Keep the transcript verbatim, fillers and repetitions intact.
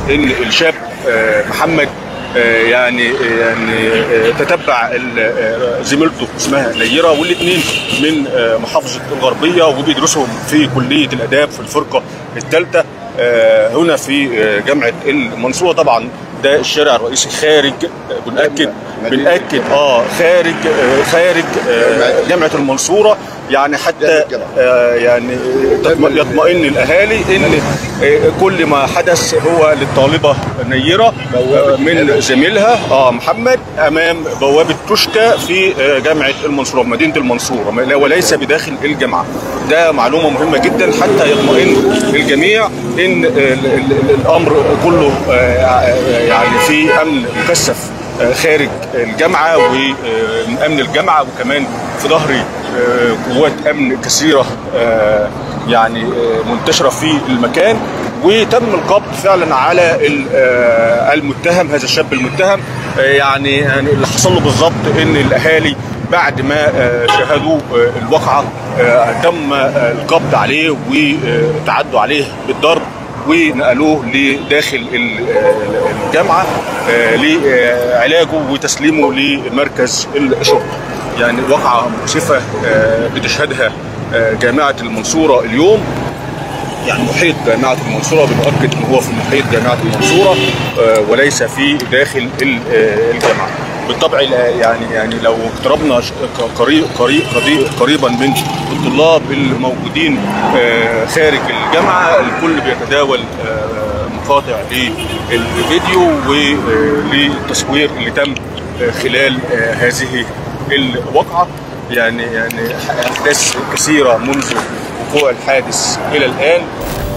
ان الشاب محمد يعني يعني تتبع زميلته اسمها نيره، والاثنين من محافظه الغربيه وبيدرسوا في كليه الاداب في الفرقه الثالثه هنا في جامعه المنصوره. طبعا ده الشارع الرئيسي خارج، بنأكد بنأكد اه خارج خارج جامعه المنصوره، يعني حتى يعني يطمئن الاهالي ان كل ما حدث هو للطالبه نيره من زميلها اه محمد امام بوابه توشكا في جامعه المنصوره مدينه المنصوره وليس بداخل الجامعه. ده معلومه مهمه جدا حتى يطمئن الجميع ان الامر كله يعني في امن مكثف خارج الجامعه ومن امن الجامعه، وكمان في ظهري قوات امن كثيره يعني منتشره في المكان. وتم القبض فعلا على المتهم، هذا الشاب المتهم. يعني اللي حصل له بالظبط ان الاهالي بعد ما شاهدوا الواقعه تم القبض عليه وتعدوا عليه بالضرب ونقلوه لداخل الجامعه لعلاجه وتسليمه لمركز الشرطه. يعني واقعه مؤسفه بتشهدها جامعه المنصوره اليوم. يعني محيط جامعه المنصوره بنؤكد ان هو في محيط جامعه المنصوره وليس في داخل الجامعه. بالطبع يعني يعني لو اقتربنا قريب قريب قريبا من الطلاب الموجودين خارج الجامعه، الكل بيتداول مقاطع للفيديو وللتصوير اللي تم خلال هذه الواقعه. يعني يعني احداث كثيره منذ وقوع الحادث الى الان.